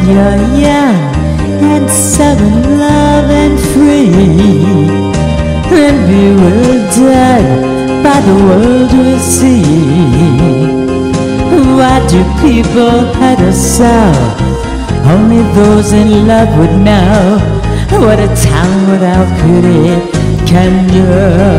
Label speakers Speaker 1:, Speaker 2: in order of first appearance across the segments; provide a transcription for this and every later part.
Speaker 1: you're young and so in love and free, and bewildered by the world we see. Why do people hurt us so? Only those in love would know what a town without pity can do.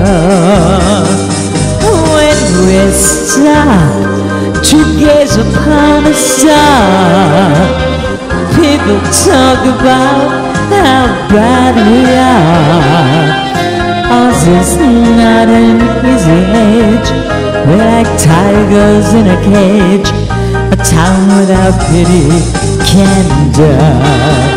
Speaker 1: When we stop to gaze upon a star, people talk about how bad we are. Ours is not an easy age. We're like tigers in a cage. A town without pity can die.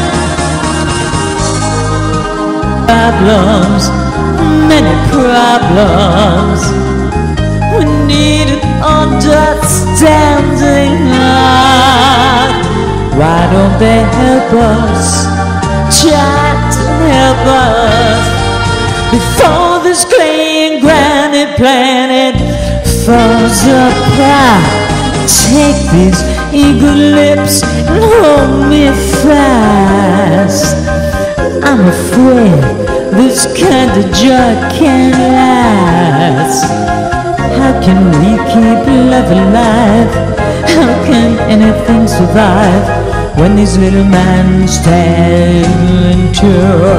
Speaker 1: Problems, many problems. We need an understanding heart. Why don't they help us? Try to help us before this clay and granite planet falls apart. Take these eager lips and hold me fast. I'm afraid this kind of joy can't last. How can we keep love alive? How can anything survive when these little minds tear into?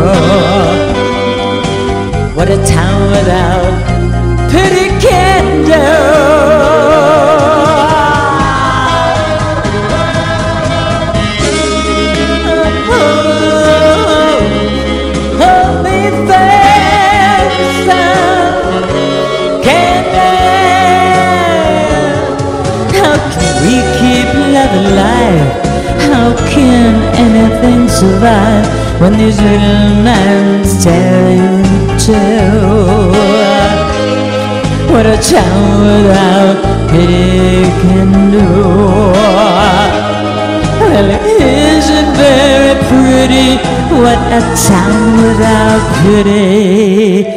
Speaker 1: What a town without pity can do. We keep love alive. How can anything survive when these little minds tell you to? What a town without pity can do. Well, it isn't very pretty what a town without pity